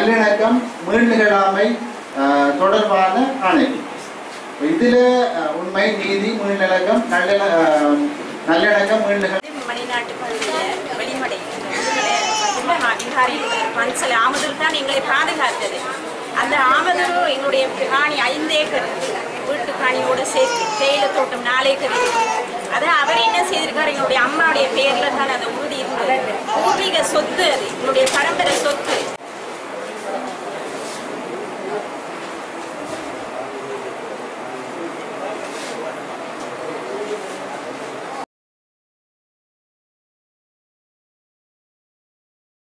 நல்லிணக்கம் மீள்நிகழாமை தொடர்பான ஆணைகள். இதில் உண்மை, நீதி, மீள்நிலக்கம், நல்லிணக்கம், மீள்நிகழ் மணிநாட்டு பகுதியில் வெளிமடை பன்சல் ஆமதூர் தான் எங்களை பாதுகாத்தது. அந்த ஆமதூர் எங்களுடைய காணி 5 ஏக்கர் வீட்டு காணியோடு சேர்த்து தேயிலை தோட்டம் 4 ஏக்கர். அது அவர் என்ன செய்திருக்காரு, எங்களுடைய அம்மாவுடைய பேரில் தான் அந்த உறுதி இருந்தது. பூர்வீக சொத்து, அது எங்களுடைய பரம்பரை சொத்து.